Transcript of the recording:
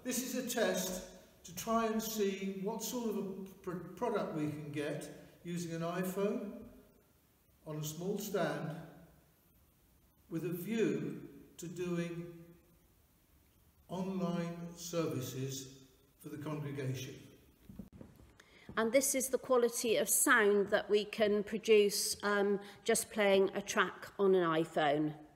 This is a test to try and see what sort of a product we can get using an iPhone on a small stand with a view to doing online services for the congregation. And this is the quality of sound that we can produce just playing a track on an iPhone.